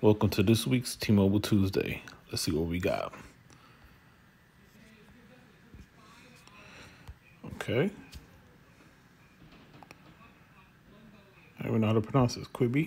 Welcome to this week's T-Mobile Tuesday. Let's see what we got. Okay. I don't even know how to pronounce this. Quibi.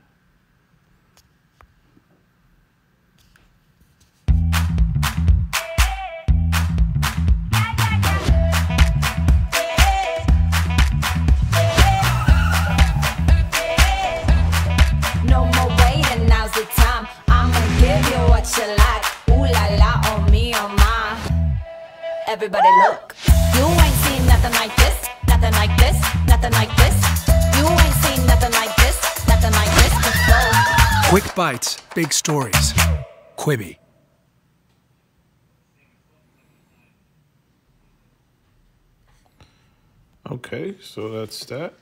No more waiting, now's the time. I'ma give you what you like. Ooh la la, oh me, oh my. Everybody look. You ain't seen nothing like this, nothing like this, nothing like this. You ain't seen nothing like this, nothing like this before. Quick bites, big stories. Quibi. Okay, so that's that.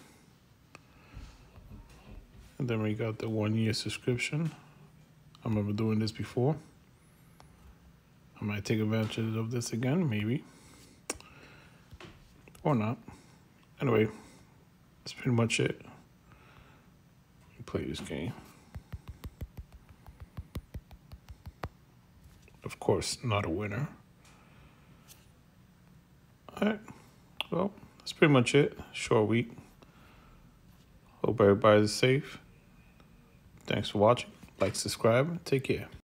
And then we got the 1-year subscription. I remember doing this before. I might take advantage of this again, maybe. Or not. Anyway, that's pretty much it. Play this game. Of course, not a winner. Alright, well, that's pretty much it. Short week. Hope everybody's safe. Thanks for watching. Like, subscribe. Take care.